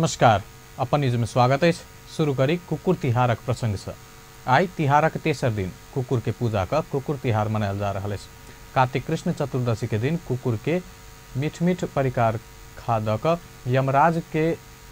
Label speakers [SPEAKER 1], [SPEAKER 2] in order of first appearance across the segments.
[SPEAKER 1] नमस्कार, अपन न्यूज में स्वागत है। शुरू करी कुकुर तिहारक प्रसंग से। आई तिहारक तेसर दिन कुकुर के पूजा का कुकुर तिहार मनायल जा रहा है। कार्तिक कृष्ण चतुर्दशी के दिन कुकुर के मीठ मीठ परिकार खा द यमराज के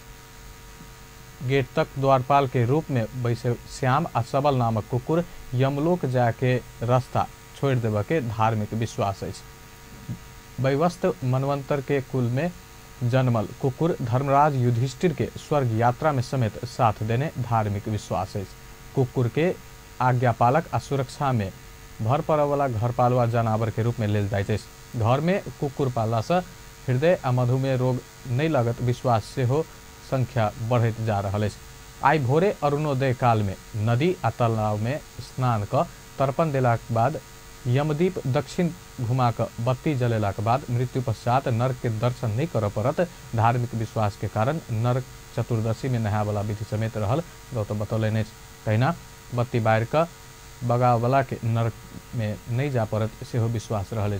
[SPEAKER 1] गेट तक द्वारपाल के रूप में बैसे श्याम आ सबल नामक कुकुर यमलोक जाके रास्ता छोड़ देव के धार्मिक विश्वास है। वैवस्त मनवंतर के कुल में जन्मल कुकुर धर्मराज युधिष्ठिर के स्वर्ग यात्रा में समेत साथ देने धार्मिक विश्वास है। कुकुर के आज्ञापालक आ सुरक्षा में भर पड़े वाला घरपालुआ जानवर के रूप में लेल जाए। घर में कुकुर पालला से हृदय आ मधुमेह रोग नहीं लगत विश्वास से हो संख्या बढ़त जा रहा है। आई भोरे अरुणोदय काल में नदी आ तालाब में स्नान क तर्पण देला के बाद यमदीप दक्षिण घुमा कर बत्ती जलेला के बाद मृत्यु पश्चात नरक के दर्शन नहीं कर पड़त धार्मिक विश्वास के कारण नरक चतुर्दशी में नहाय वाला विधि समेत रहल गौतम बतौलनि। तहिना बत्ती बार कर बगा वाला के नरक में नहीं जा पड़त सेहो विश्वास रहल।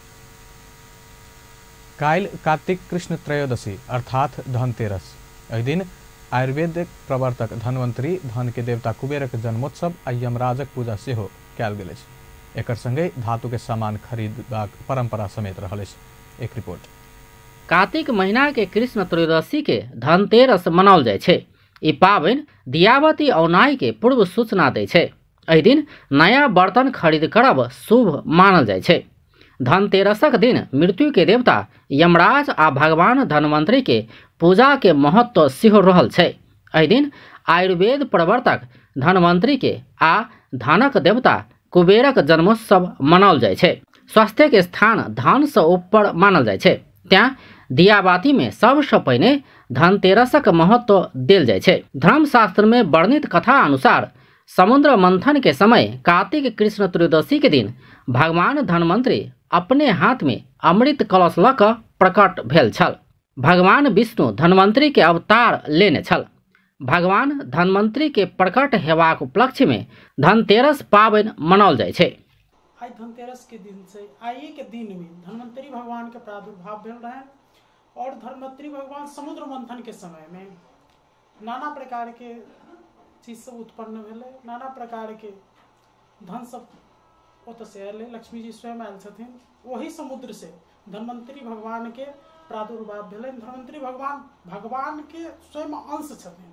[SPEAKER 1] काल कार्तिक कृष्ण त्रयोदशी अर्थात धनतेरस। एहि दिन आयुर्वेदिक प्रवर्तक धन्वंतरी धन के देवता कुबेरक जन्मोत्सव आ यमराजक पूजा सेहो कयल गेल अछि। एकर संगे धातु के सामान खरीदबाक परंपरा समेत रहल अछि। एक रिपोर्ट।
[SPEAKER 2] कार्तिक महीना के कृष्ण त्रयोदशी के धनतेरस मनाओल जाय छै। ई पाबनि दियावती औनाई के पूर्व सूचना दै छै। एहि दिन नया बर्तन खरीद करब शुभ मानल जाय छै। धनतेरसक दिन मृत्यु के देवता यमराज आ भगवान धन्वंतरी के पूजा के महत्व सेहो रहल छै। एहि दिन आयुर्वेद प्रवर्तक धन्वंतरी के आ धनक देवता कुबेरक जन्मोत्सव मनाओल जाय छै। स्वास्थ्य के स्थान धन से ऊपर मानल जाय छै। त्यां दियाबाती में सबसे पहिने धनतेरसक महत्व देल जाय छै। धर्मशास्त्र में वर्णित कथा अनुसार समुद्र मंथन के समय कार्तिक कृष्ण त्रयोदशी के दिन भगवान धन्वंतरी अपने हाथ में अमृत कलश ल क प्रकट भेल छल। भगवान विष्णु धन्वंतरी के अवतार लेने छल। भगवान धन्वंतरी के प्रकट हेबाक उपलक्ष्य में धनतेरस पाबनि मनाओल जाय छै।
[SPEAKER 3] आई धनतेरस के दिन से आइए के दिन में धन्वंतरी भगवान के प्रादुर्भाव भेल रहे और धन्वंतरी भगवान समुद्र मंथन के समय में नाना प्रकार के चीज सब उत्पन्न भेले, नाना प्रकार के धन सब ओत से अले। लक्ष्मी जी स्वयं आयल छथिन। वही समुद्र से धन्वंतरी भगवान के प्रादुर्भाव भेले। धन्वंतरी भगवान के स्वयं अंश छथिन।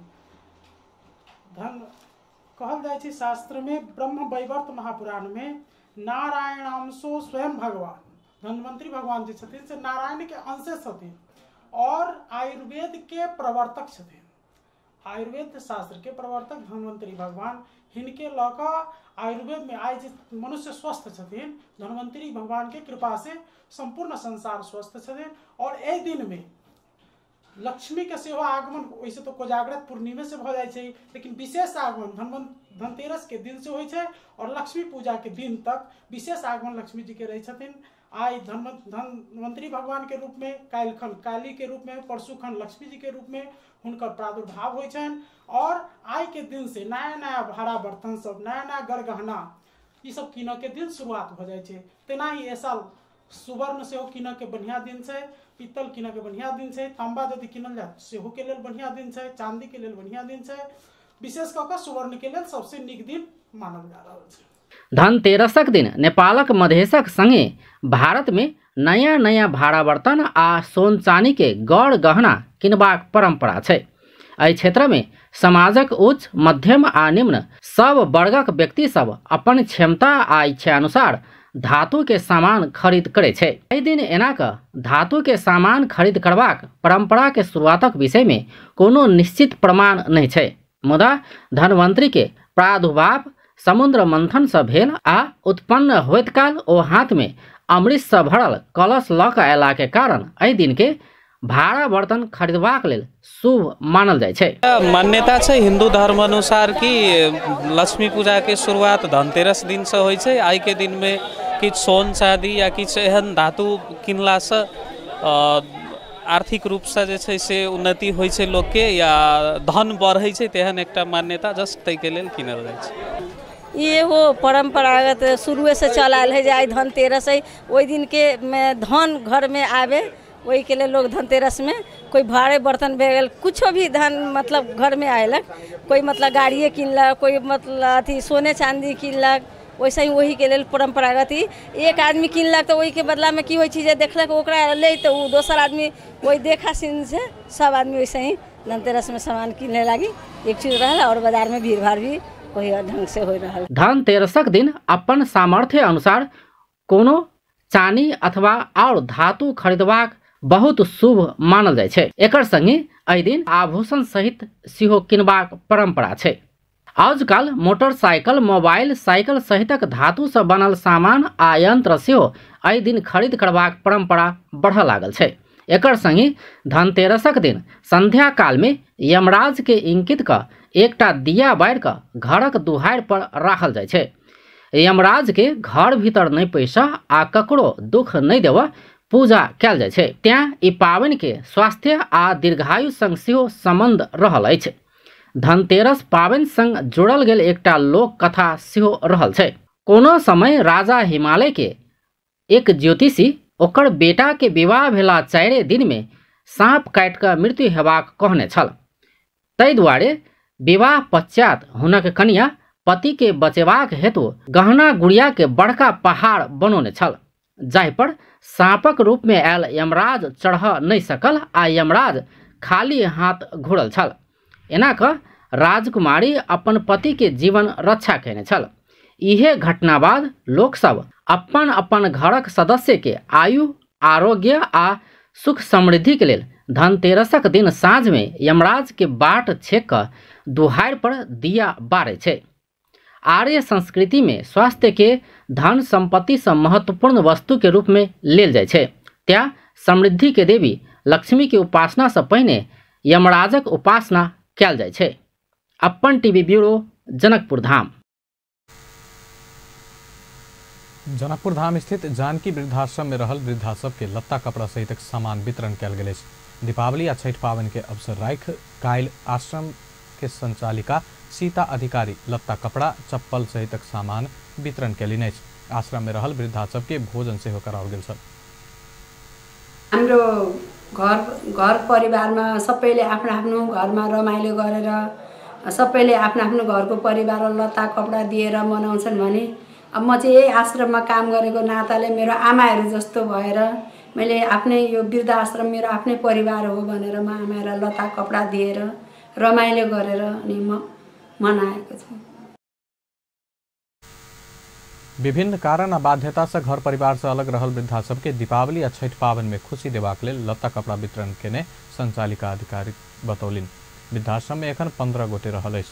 [SPEAKER 3] धन कहल जाय छै शास्त्र में ब्रह्म वैवर्त महापुराण में नारायणांशो स्वयं भगवान धन्वंतरी भगवान जी छथिन से नारायण के अंश छथिन और आयुर्वेद के प्रवर्तक छथिन। आयुर्वेद शास्त्र के प्रवर्तक धन्वंतरी भगवान हिनके लौका आयुर्वेद में आए मनुष्य स्वस्थ छथिन। धन्वंतरी भगवान के कृपा से संपूर्ण संसार स्वस्थ छथिन। और ए दिन में लक्ष्मी के सेहो आगमन वैसे तो कोजाग्रत पूर्णिमे से भ जाय छै, लेकिन विशेष आगमन धनतेरस के दिन से होय छै और लक्ष्मी पूजा के दिन तक विशेष आगमन लक्ष्मी जी के रहे छथिन। आई धन्वंतरी भगवान के रूप में काल्हि काली के रूप में परसू खन लक्ष्मी जी के रूप में हुनकर प्रादुर्भाव होय छनि। और आई के दिन से नया नया भाड़ा बर्तन सब नया नया गरगहना ई सब कीन के दिन शुरुआत भ जाय छै। तेना ही ए साल सुवर्ण सेहो कीन के बढ़िया दिन छै, पीतल कीन के बढ़िया दिन छै, तांबा यदि कीनल जाय सेहो के लेल बढ़िया दिन छै, चांदी के लेल बढ़िया दिन छै। विशेष कऽ के सुवर्ण के लेल सबसे नीक दिन मानल जा रहल छै।
[SPEAKER 2] धनतेरसक दिन नेपालक मधेशक संगे भारत में नया नया भाड़ा बर्तन आ सोन चानी के गड़ गहना किनबाक परंपरा छै। एहि क्षेत्र में समाजक उच्च मध्यम आ निम्न सब वर्गक व्यक्ति सब अपन क्षमता आ इच्छा अनुसार धातु के सामान खरीद करे छै। एहि दिन एना क धातु के सामान खरीद करबाक परंपरा के शुरुआतक विषय में कोनो निश्चित प्रमाण नहीं छै। मुदा धन्वंतरी के प्रादुर्भाव समुद्र मंथन से भेल आ उत्पन्न होइत काल ओ हाथ में अमृत से भरल कलश ल क अयला के कारण एहि दिन के भाड़ा बर्तन खरीदबाक लेल शुभ मानल जाय छै।
[SPEAKER 4] मान्यता छै हिंदू धर्म अनुसार कि लक्ष्मी पूजा के शुरुआत धनतेरस दिन से होय छै। आई के दिन में किछ सोन चांदी या किछ एहन धातु किनला से आर्थिक रूप से जे छै से उन्नति होय छै लोक के या धन बढ़ै छै, तेहन एकटा मान्यता जस्ट तै के लेल किनल जाय छै।
[SPEAKER 5] ये वो परंपरागत शुरू से चल आयल है। आई धनतेरस है, ओहि दिन के धन घर में आवे वही के लिए लोग धनतेरस में कोई भाड़े बर्तन भे गेल, कुछो भी धन मतलब घर में आयलक, कोई मतलब गाड़िए किनलक, कोई मतलब अथी सोने चांदी किनलक, वैसे ही वही के लेल परंपरागत ही एक आदमी किनलक तो वही के बदला में की होइ छै जे देखलक ओकरा ले तो उ दोसर आदमी वही देखा सीन से सब आदमी वैसे ही धनतेरस में सामान किने लागी एक चीज रहल और बाजार में भीड़ भाड़ भी वही ढंग से हो रहल।
[SPEAKER 2] धनतेरसक दिन अपन सामर्थ्य अनुसार कोनो चानी अथवा और धातु खरीदबाक बहुत शुभ मानल जाइ छै। एकर संगे एहि दिन आभूषण सहित सेहो किनबाक परंपरा छै। आजकल मोटरसाइकिल, मोबाइल, साइकिल सहितक धातु से बनल सामान आ यंत्र सेहो एहि दिन खरीद करबाक परंपरा बढ़ लागल छै। एकर संगे धनतेरसक दिन संध्या काल में यमराज के इंकित क एकटा दिया बारि क घरक दुहारि पर राखल जाइ छै। यमराज के घर भीतर नहीं पैसा आ ककरो दुख नहीं देव पूजा कयल जाइ छै। त्यां ई पावनि के स्वास्थ्य आ दीर्घायु संग सेहो संबंध रहल अछि। धनतेरस पावनि संग जुड़ल गेल एकटा लोक कथा सेहो रहल छै। कोनो समय राजा हिमालय के एक ज्योतिषी ओकर बेटा के विवाह भेला 4 दिन में साँप काटि कऽ मृत्यु हेबाक कहने छल। ताहि दुआरे विवाह पश्चात हुनक कन्या पति के बचेबाक हेतु गहना गुड़िया के बड़का पहाड़ बनौने छल, जाहि पर साँपक रूप में आयल यमराज चढ़ नहीं सकल आ यमराज खाली हाथ घुरल छल। एना क राजकुमारी अपन पति के जीवन रक्षा केने छल। इहे घटना बाद लोक सब अपन अपन घरक सदस्य के आयु, आरोग्य आ सुख समृद्धि के लेल धनतेरसक दिन साँझ में यमराज के बाट छेक क दुहारि पर दिया बारै छै। आर्य संस्कृति में स्वास्थ्य के धन संपत्ति से महत्वपूर्ण वस्तु के रूप में लेल जाइ छै। त्या समृद्धि के देवी लक्ष्मी के उपासना से पहिने यमराजक उपासना कयल जाइ छै। अपन टीवी ब्यूरो, जनकपुर धाम।
[SPEAKER 1] जनकपुर धाम स्थित जानकी वृद्धाश्रम में रहल वृद्धा सब के लत्ता कपड़ा सहित सामान वितरण कयल गेल अछि। दीपावली आ छठ पावनि के अवसर राखि काल्हि आश्रम के संचालिका सीता अधिकारी लत्ता कपड़ा, चप्पल सहित सामान वितरण कयलनि अछि। आश्रम में रहल वृद्धा सब के भोजन सेहो कराओल गेल छल।
[SPEAKER 6] हाम्रो घर परिवारमा सबैले आफ्नो आफ्नो घरमा रमाइलो गरेर सबैले आफ्नो आफ्नो घरको परिवारलाई लत्ता कपडा दिएर मनाउँछन् भने अब म चाहिँ यही आश्रममा काम गरेको नाताले मेरो आमाहरू जस्तो भएर मैले आफ्नै यो वृद्ध आश्रम मेरो आफ्नै परिवार हो भनेर म आमाहरूलाई लत्ता कपडा दिएर रमाइलो गरेर अनि म मनाएको छु।
[SPEAKER 1] विभिन्न कारण आ बाध्यता से घर परिवार से अलग रहल वृद्धा सबके दीपावली आ छठ पावनि में खुशी देबाक लेल लत्ता कपड़ा वितरण केने संचालिका अधिकारी बतौलिन। वृद्धाश्रम में एखन 15 गोटे रहल अछि।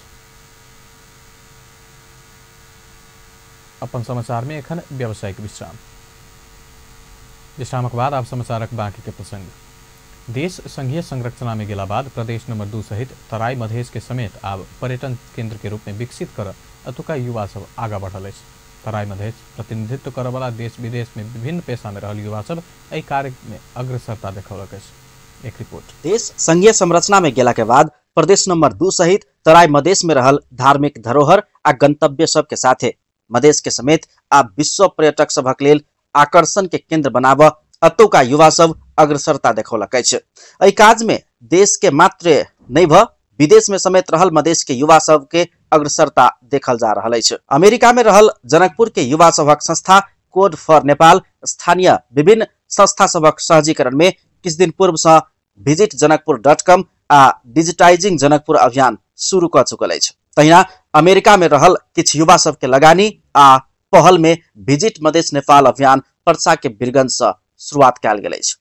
[SPEAKER 1] अपन समाचार में एखन व्यावसायिक विश्राम। विश्रामक बाद आब समाचारक बाकी के प्रसंग। देश संघीय संरचना में गेला बाद प्रदेश नंबर 2 सहित तराई मधेश के समेत आब पर्यटन केंद्र के रूप में विकसित कर अतुका युवा सब आगा बढ़ल अछि। तराई मधेश प्रतिनिधित्व करय वाला देश विदेश में विभिन्न पेशा में रहल युवा सब एहि कार्य में अग्रसरता देखौलक अछि। एक रिपोर्ट।
[SPEAKER 7] देश संघीय संरचना में गेला के बाद प्रदेश नंबर 2 सहित तराई मधेश में रहल धार्मिक धरोहर आ गंतव्य सब के साथे मधेश के समेत आब विश्व पर्यटक सभक लेल आकर्षण के केंद्र बनाब अतुका युवा सब अग्रसरता देखौलक अछि। एहि काज में देश के मात्र नहीं भ विदेश में समेत रहल मधेश के युवा सब के अग्रसरता देखल जा रहल अछि। अमेरिका में रहल जनकपुर के युवा सभक संस्था कोड फॉर नेपाल स्थानीय विभिन्न संस्था सभक सहजीकरण में किछ दिन पूर्व से विजिट जनकपुर.com आ डिजिटाइजिंग जनकपुर अभियान शुरू क चुकल अछि। तहिना अमेरिका में रहल किछ युवा सब के लगानी आ पहल में विजिट मधेश नेपाल अभियान पर्सा के बिरगंज से शुरुआत कयल गेल अछि।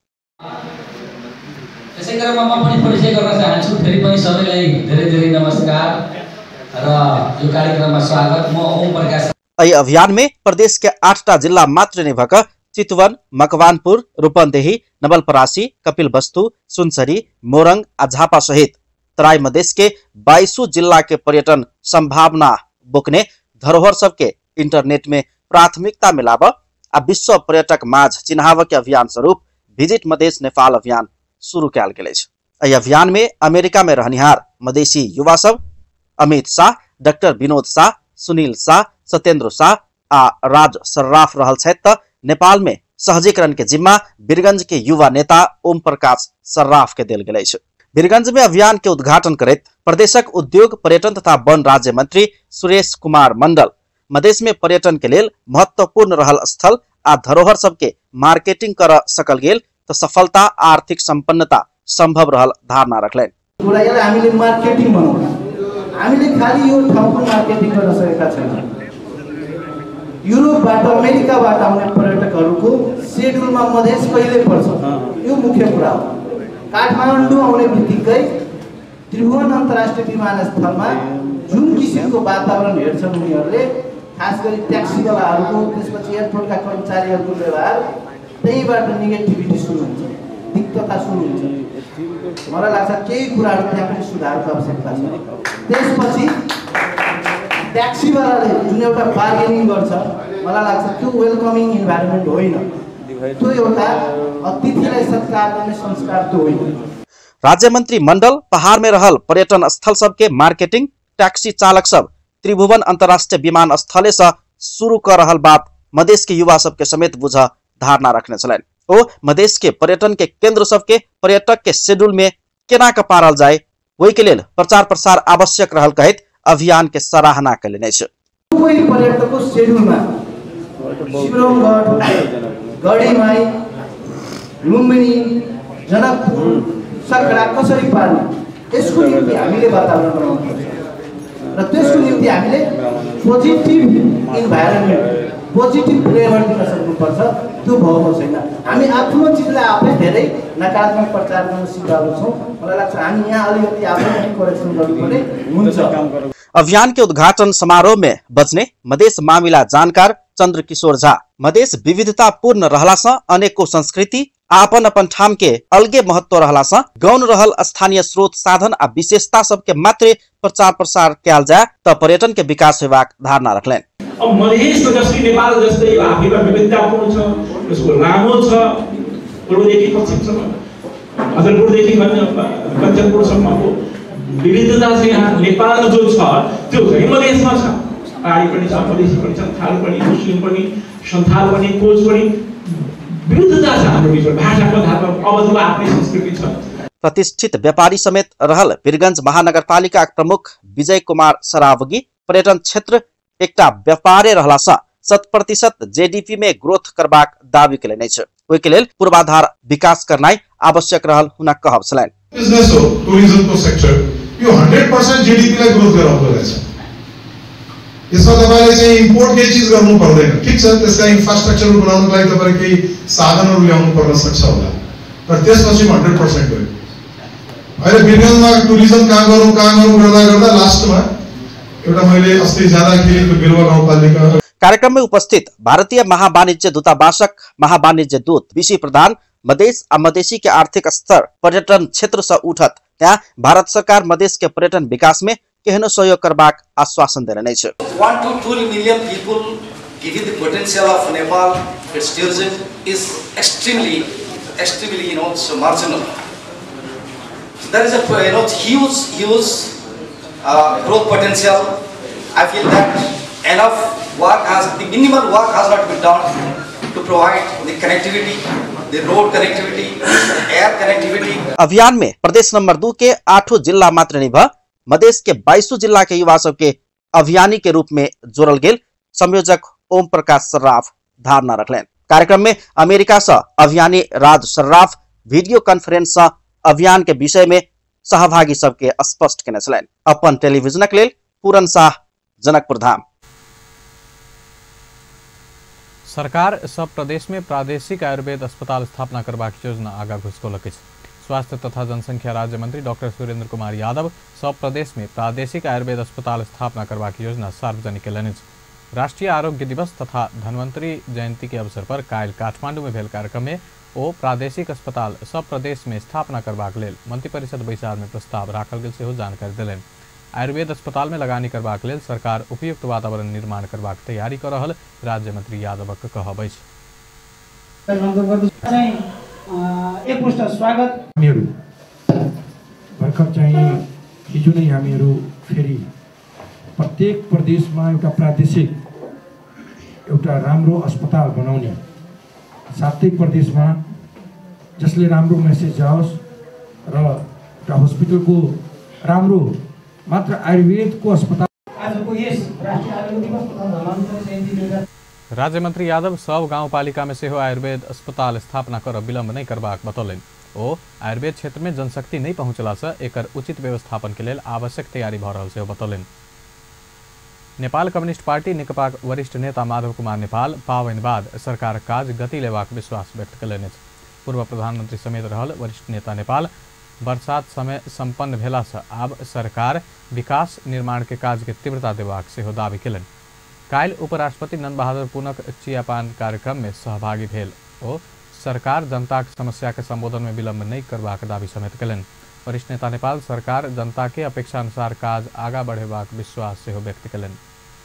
[SPEAKER 8] त्यसै गरेर म पनि परिचय गर्न चाहन्छु। फेरि पनि सबैलाई धेरै धेरै नमस्कार र यो कार्यक्रममा स्वागत। म ओम प्रकाश।
[SPEAKER 7] एहि अभियान में प्रदेश के 8टा जिला मात्र नहीं भक चितवन, मकवानपुर, रूपन्देही, नवलपरासी, कपिलवस्तु, सुनसरी, मोरंग आ झापा सहित तराई मधेश के 22 जिला के पर्यटन संभावना बोकने धरोहर सबके इंटरनेट में प्राथमिकता मिलाब आ विश्व पर्यटक माझ चिन्हाव के अभियान स्वरूप विजिट मधेश नेपाल अभियान शुरू कयल गेल अछि। एहि अभियान में अमेरिका में रहनिहार मधेसी युवा सब अमित शाह, डॉक्टर विनोद शाह, सुनील शाह, सत्येंद्र शाह आ राज सर्राफ रहल छथि त नेपाल में सहजीकरण के जिम्मा वीरगंज के युवा नेता ओम प्रकाश सर्राफ के देल गेल अछि। वीरगंज में अभियान के उद्घाटन करैत प्रदेशक उद्योग पर्यटन तथा वन राज्य मंत्री सुरेश कुमार मंडल मधेश में पर्यटन के लेल महत्वपूर्ण रहल स्थल आ धरोहर सबके मार्केटिंग कर सकल गेल तो सफलता आर्थिक संपन्नता संभव रहल धारणा रखलेन।
[SPEAKER 9] हामीले मार्केटिङ बनाउँ, हामीले खाली यो ठाउँको मार्केटिङ गर्न सकेका छैनौँ। युरोपबाट अमेरिकाबाट आउने पर्यटकहरूको शेड्युलमा मधेस कहिले पर्छ, यो मुख्य कुरा हो। काठमाडौँ आउने बित्तिकै त्रिभुवन अन्तर्राष्ट्रिय विमानस्थलमा जुन किसिमको वातावरण हेर्छन् उनीहरूले, खास गरी ट्याक्सीवालाहरूको, त्यसपछि एयरपोर्टका कर्मचारीहरूको व्यवहार, त्यहीबाट नेगेटिभिटी सुरु हुन्छ, दिक्कता सुरु हुन्छ। मलाई लाग्छ केही कुराहरू त्यहाँ पनि सुधारको आवश्यकता छ। त्यसपछि ट्याक्सीवालाले जुन एउटा बार्गेनिङ गर्छ, मलाई लाग्छ त्यो वेलकमिङ इन्भाइरोमेन्ट होइन, त्यो एउटा अतिथिलाई सत्कार गर्ने संस्कार त्यो होइन।
[SPEAKER 7] राज्य मंत्री मंडल पहाड़ में रहल पर्यटन स्थल सबके मार्केटिंग टैक्सी चालक सब त्रिभुवन अंतर्राष्ट्रीय विमान स्थले से शुरू कर रहल बात मधेश के युवा सबके समेत बुझ धारणा रखने छलन। ओ मधेश के पर्यटन के केंद्र सबके पर्यटक के शेड्यूल में केना के पारल जाए वही के लेल प्रचार प्रसार आवश्यक रहल कहत अभियान के सराहना कयलनि अछि।
[SPEAKER 9] कोही पर्यटकको शेड्युलमा शिवरमगढ, गढीमाई, लुम्बिनी, जनकपुर, सखडा कसरी पार्ने, यसको निम्ति हामीले वातावरण बनाउनु पर्छ र त्यसको निम्ति हामीले पोजिटिभ इन्भाइरोमेन्ट, पोजिटिभ फ्लेभर दिन सक्नुपर्छ। त्यो भएको छैन। हामी आफ्नो चिजलाई आफै धेरै नकारात्मक प्रचार गर्न सिकाएको छौँ। मलाई लाग्छ हामी यहाँ अलिकति आफै पनि करेक्सन गर्नुपर्ने हुन्छ।
[SPEAKER 7] अभियान के उद्घाटन समारोह में बजने मधेश मामिला जानकार चंद्र किशोर झा मधेश विविधतापूर्ण रहला से अनेको संस्कृति आपन अपन ठाम के अलगे महत्व रहला से गौण रहल स्थानीय स्रोत साधन आ विशेषता सबके मात्र प्रचार प्रसार कयल जाए त पर्यटन के विकास हेबाक धारणा रखलेन।
[SPEAKER 10] अब मधेस जस्तै नेपाल जस्तै आफैमा विविधतापूर्ण छ, यसको लामो छ, पूर्वदेखि पश्चिमसम्म, अदरपुरदेखि कञ्चनपुरसम्मको विविधता चाहिँ यहाँ नेपालमा जो छ त्यो चाहिँ मधेसमा छ। पहाडी पनि छ, मधेसी पनि छ, थारू पनि, मुस्लिम पनि, सन्थाल पनि, कोच पनि, विविधता छ हाम्रो बिचमा। भाषाको धारमा अवधिमा आफ्नै संस्कृति छ।
[SPEAKER 7] प्रतिष्ठित व्यापारी समेत रहल वीरगंज महानगरपालिका प्रमुख विजय कुमार सरावगी पर्यटन क्षेत्र एकटा व्यापारे रहला से 100% जेडीपी में ग्रोथ करबाक दावी केलनि अछि। ओहि के लेल पूर्वाधार विकास करनाइ आवश्यक रहल हुना कहब छलनि।
[SPEAKER 11] बिजनेस हो, टुरिज्म को सेक्टर यो 100% जीडीपी लाई ग्रोथ गराउँदो रहेछ। यसमा तपाईले चाहिँ इम्पोर्ट केही चीज गर्नु पर्दैन। ठीक छ, त्यसका इन्फ्रास्ट्रक्चर बनाउनको लागि तपाईले केही साधनहरु ल्याउनु पर्न सक्छ होला, तर त्यसपछि 100% गयो। अहिले वीरगंजमा टुरिज्म कहाँ गरौँ गर्दा लास्टमा एउटा मैले अस्ति जाँदाखेरि बिरुवा गाउँपालिका
[SPEAKER 7] कार्यक्रम में उपस्थित भारतीय महावाणिज्य दूतावासक महावाणिज्य दूत विशी प्रधान मधेश आ मधेसी के आर्थिक स्तर पर्यटन क्षेत्र से उठत त्यहाँ भारत सरकार मधेश के पर्यटन विकास में केहनो सहयोग करबाक आश्वासन देने अछि।
[SPEAKER 12] 1 to 2 million people, given the potential of Nepal, its tourism is extremely so marginal. So there is a huge growth potential. I feel that the minimal work has not been done to provide the connectivity, the road connectivity, the air connectivity.
[SPEAKER 7] अभियान में प्रदेश number 2 के 8 जिला मात्र नहीं भ मधेश के 22 जिला के युवा सब के अभियानी के रूप में जोड़ल गेल संयोजक ओम प्रकाश सर्राफ धारणा रखलेन। कार्यक्रम में अमेरिका से अभियानी राज सर्राफ वीडियो कॉन्फ्रेंस से अभियान के विषय में सहभागी सबके स्पष्ट केने छलनि। अपन टेलीविजनक लेल पूरन शाह, जनकपुर धाम।
[SPEAKER 1] सरकार सब प्रदेश में प्रादेशिक आयुर्वेद अस्पताल स्थापना करबाक योजना आगा घुसकौलक अछि। स्वास्थ्य तथा जनसंख्या राज्य मंत्री डॉक्टर सुरेंद्र कुमार यादव सब प्रदेश में प्रादेशिक आयुर्वेद अस्पताल स्थापना करबाक योजना सार्वजनिक केलनि अछि। राष्ट्रीय आरोग्य दिवस तथा धन्वंतरी जयंती के अवसर पर काल्हि काठमांडू में भेल कार्यक्रम में ओ प्रादेशिक अस्पताल सब प्रदेश में स्थापना करबाक लेल मंत्रिपरिषद बैसार में प्रस्ताव राखल गेल सेहो जानकारी देलनि। आयुर्वेद अस्पताल में लगानी करबाक लेल सरकार उपयुक्त वातावरण निर्माण करबाक तैयारी कर रहल राज्य मंत्री यादवक कहब अछि।
[SPEAKER 3] एकमुष्ट स्वागत।
[SPEAKER 13] हामीहरू भर्खर चाहिँ हिजो नै हामीहरू फेरि प्रत्येक प्रदेशमा एउटा प्रादेशिक एउटा राम्रो अस्पताल बनाउने सातै प्रदेशमा जसले राम्रो मेसेज जाओस् र एउटा हस्पिटलको राम्रो मात्र आयुर्वेदको अस्पताल आजको यस राष्ट्रिय आयुर्वेद दिवस तथा धर्मान्तरण जयन्ती
[SPEAKER 1] राज्य मंत्री यादव सब गाउँपालिका में सेहो आयुर्वेद अस्पताल स्थापना कर विलम्ब नहीं करबाक बतौलनि। ओ आयुर्वेद क्षेत्र में जनशक्ति नहीं पहुँचला से एकर उचित व्यवस्थापन के लेल आवश्यक तैयारी भ रहल सेहो बतौलनि। नेपाल कम्युनिस्ट पार्टी नेकपा वरिष्ठ नेता माधव कुमार नेपाल पावनि बाद सरकार काज गति लेबाक विश्वास व्यक्त कयलनि अछि। पूर्व प्रधानमंत्री समेत रहल वरिष्ठ नेता नेपाल बरसात समय संपन्न भेला से आब सरकार विकास निर्माण के काज के तीव्रता देबाक सेहो दावी कयलनि। काल्हि उपराष्ट्रपति नंद बहादुर पुनक चियापान कार्यक्रम में सहभागी भेल ओ सरकार जनता के समस्या के संबोधन में विलम्ब नहीं करबाक दावी समेत कयलनि। वरिष्ठ नेता नेपाल सरकार जनता के अपेक्षा अनुसार काज आगा बढ़ेबाक विश्वास सेहो व्यक्त कयलनि।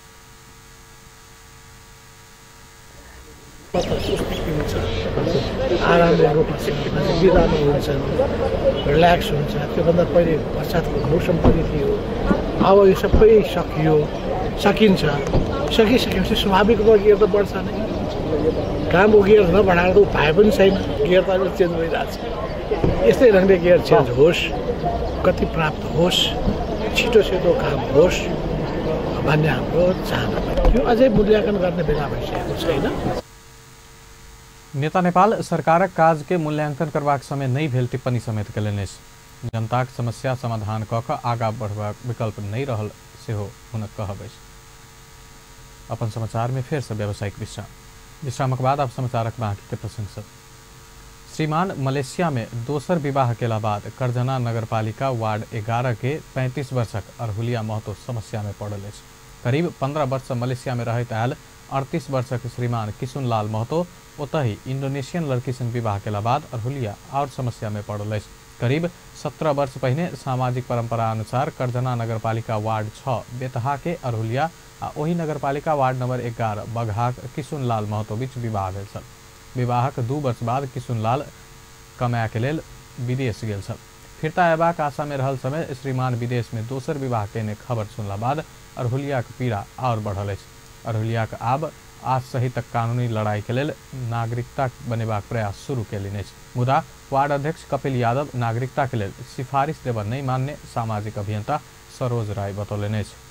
[SPEAKER 14] आरामले रोप्छ, बिदामा हुन्छ, रिल्याक्स हुन्छ। त्योभन्दा पहिले बर्सातको मौसम पनि थियो। अब यो सबै सकिन्छ। सकिसकेपछि स्वाभाविक रूपमा गियर त बढ्छ नै। काम गियर नबढाएर त उपाय पनि छैन। गियर त अहिले चेन्ज भइरहेको छ। यस्तै ढङ्गले गियर चेन्ज होस्, गति प्राप्त होस्, छिटो छिटो काम होस् भन्ने हाम्रो चाहना। यो अझै मूल्याङ्कन गर्ने बेला भइसकेको छैन।
[SPEAKER 1] नेता नेपाल सरकारक काज के मूल्यांकन करबाक समय नहीं भेल टिप्पणी समेत कयलनि अछि। जनताक समस्या समाधान कऽ कऽ आगाँ बढ़बाक विकल्प नहीं रहल सेहो हुनक कहब अछि। अपन समाचार में फेर से व्यावसायिक विश्रामक बाद अब समाचारक बाकी के प्रसंग सब। श्रीमान मलेशिया में दोसर विवाह केला बाद करजना नगरपालिका वार्ड 11 के 35 वर्षक अरहुलिया महतो समस्या में पड़ल अछि। करीब 15 वर्ष मलेशिया में रहैत आयल 38 वर्षक श्रीमान किशुनलाल महतो ओतही इंडोनेशियन लड़की संग विवाह केला बाद अरहुलिया और समस्या में पड़ल अछि। करीब 17 वर्ष पहिने सामाजिक परंपरा अनुसार करजना नगरपालिका वार्ड 6 बेतहा के अरहुलिया आ ओही नगरपालिका वार्ड नंबर 11 बगहाक किशुनलाल महतो बीच विवाह भेल छल। विवाहक 2 वर्ष बाद किशुनलाल कमाए के लेल विदेश गेल छल। फिरता अयबाक आशा में रहल समय श्रीमान विदेश में दोसर विवाह केने खबर सुनला बाद अरहुलिया के पीड़ा और बढ़ल अछि। अरहुलिया के आब आज सहित कानूनी लड़ाई के लेल नागरिकता बनेबाक प्रयास शुरू कयलनि अछि। मुदा वार्ड अध्यक्ष कपिल यादव नागरिकता के लेल सिफारिश देबऽ नहीं मानने सामाजिक अभियंता सरोज राय बतौलनि अछि।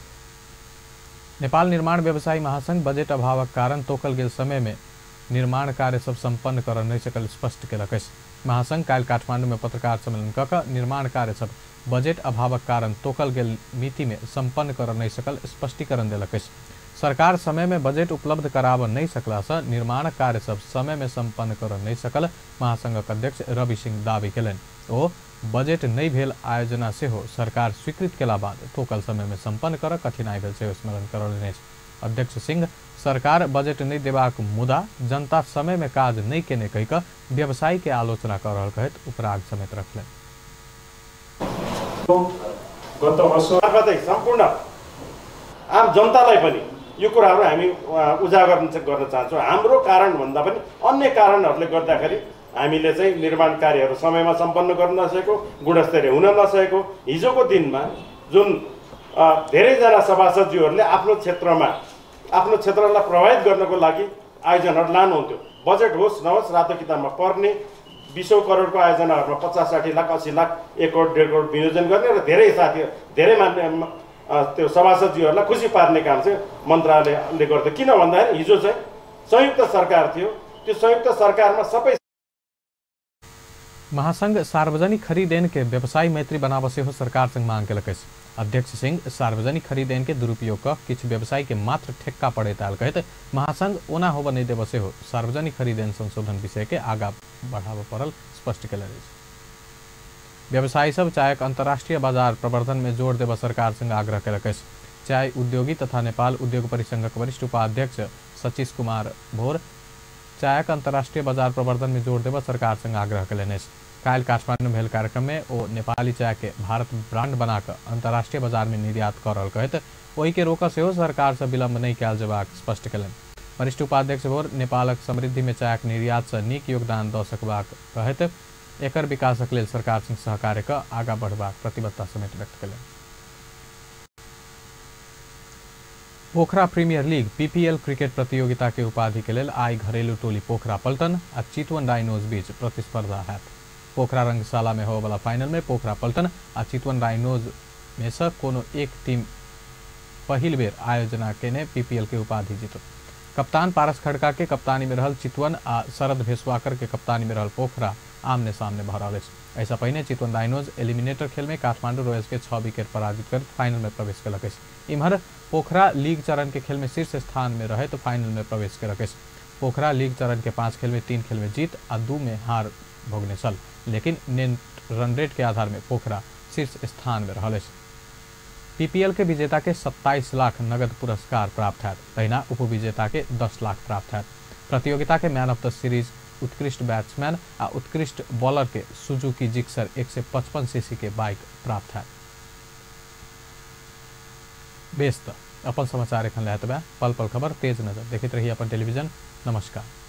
[SPEAKER 1] नेपाल निर्माण व्यवसायी महासंघ बजट अभावक कारण तोकल गेल समय में निर्माण कार्य सब संपन्न कर नहीं सकल स्पष्ट कयलक अछि। महासंघ काल्हि काठमांडू में पत्रकार सम्मेलन कऽ कऽ निर्माण कार्य सब बजट अभावक कारण तोकल गेल मिति में संपन्न कर नहीं सकल स्पष्टीकरण देलक अछि। सरकार समय में बजट उपलब्ध कराब नहीं सकला से निर्माण कार्य सब समय में संपन्न कर नहीं सकल महासंघक अध्यक्ष रवि सिंह दावी कयलनि। ओ बजट नहीं भेल आयोजना सेहो सरकार स्वीकृत केला बाद तोकल समय में संपन्न कर कठिनाई भेल सेहो स्मरण करौलनि अछि। अध्यक्ष सिंह सरकार बजट नहीं देबाक मुदा जनता समय में काज नहीं केने कहि कऽ व्यवसायी के आलोचना कर रहल कहैत उपराग समेत रखलनि।
[SPEAKER 15] गत वर्षबाटै सम्पूर्ण आम जनतालाई पनि यो कुराहरू हामी उजागर गर्न चाहन्छौँ। हाम्रो कारण भन्दा पनि अन्य कारणहरूले गर्दाखेरि हामीले चाहिँ निर्माण कार्यहरू समयमा सम्पन्न गर्न नसकेको, गुणस्तरीय हुन नसकेको, हिजोको दिनमा जुन धेरैजना सभासदज्यूहरूले आफ्नो क्षेत्रलाई प्रभावित गर्नको लागि आयोजनाहरू लानुहुन्थ्यो। बजेट होस् नहोस् रातो किताबमा पर्ने 20 करोडको आयोजनाहरूमा 50-60 लाख 80 लाख 1 करोड 1.5 करोड विनियोजन गर्ने र धेरै त्यो सभासदज्यूहरूलाई खुसी पार्ने काम चाहिँ मन्त्रालयले गर्दै। किन भन्दाखेरि हिजो चाहिँ संयुक्त सरकार थियो, त्यो संयुक्त सरकारमा सबै
[SPEAKER 1] महासंघ सार्वजनिक खरीदेन के व्यवसायी मैत्री बनाव सेहो सरकार संग मांग केलक अछि। अध्यक्ष सिंह सार्वजनिक खरीदेन के दुरुपयोग कऽ किछु व्यवसायी के मात्र ठेक्का पड़ैत आयल कहैत महासंघ ओना होबऽ नहीं देबऽ सेहो सार्वजनिक खरीदेन संशोधन विषय के आगा बढ़ाबऽ पड़ल स्पष्ट कयलनि अछि। व्यवसायी सब चायक अंतर्राष्ट्रीय बाजार प्रवर्धन में जोर देबऽ सरकार संग आग्रह कयलक अछि। चाय उद्योगी तथा नेपाल उद्योग परिसंघक वरिष्ठ उपाध्यक्ष सचिश कुमार भोर चायक अंतर्राष्ट्रीय बाजार प्रवर्धन में जोर देबऽ सरकार संग आग्रह कयलनि अछि। काल्हि काठमांडू में भेल कार्यक्रम में ओ नेपाली चाय के भारत ब्रांड बनाकर अंतर्राष्ट्रीय बाजार में निर्यात कर रहल कहैत ओहि के रोकऽ सेहो सरकार से विलम्ब नहीं कयल जेबाक स्पष्ट कयलनि। वरिष्ठ उपाध्यक्ष भोर नेपालक समृद्धि में चायक निर्यात से नीक योगदान दऽ सकबाक कहैत एकर विकासक लेल सरकार संग सहकार्य कऽ आगाँ बढ़बाक प्रतिबद्धता समेत व्यक्त कयलनि। Pokhara premier league PPL cricket प्रतियोगिता के उपाधि के लेल आई घरेलू टोली पोखरा पल्टन आ चितवन डायनोज बीच प्रतिस्पर्धा हैत। पोखरा रंगशाला में होने वाला फाइनल में पोखरा पल्टन आ चितवन डायनोज में से कोनो एक टीम पहिल बेर आयोजना केने पीपीएल के उपाधि जीतल। कप्तान पारस खड़का के कप्तानी में रहल चितवन आ शरद भेसवाकर के कप्तानी में रहल पोखरा आमने सामने भऽ रहल अछि। ऐसा पहिने चितवन डायनोज एलिमिनेटर खेल में काठमांडू रॉयल्स के 6 विकेट पराजित कर फाइनल में प्रवेश कयलक अछि। इम्हर पोखरा लीग चरण के खेल में शीर्ष स्थान में रहे तो फाइनल में प्रवेश कयलक अछि। पोखरा लीग चरण के 5 खेल में 3 खेल में जीत आ 2 में हार भोगने छल, लेकिन नेट रन रेट के आधार में पोखरा शीर्ष स्थान में रहल अछि। पीपीएल के विजेता के 27 लाख नगद पुरस्कार प्राप्त है। तहिना उपविजेता के 10 लाख प्राप्त है। प्रतियोगिता के मैन ऑफ द सीरीज उत्कृष्ट बैट्समैन आ उत्कृष्ट बॉलर के सुजुकी जिक्सर 155 सीसी के बाइक प्राप्त है। बेस्त अपन समाचार एखन लहत बा। पल पल खबर तेज नजर देखते रहिए अपन टेलीविजन। नमस्कार।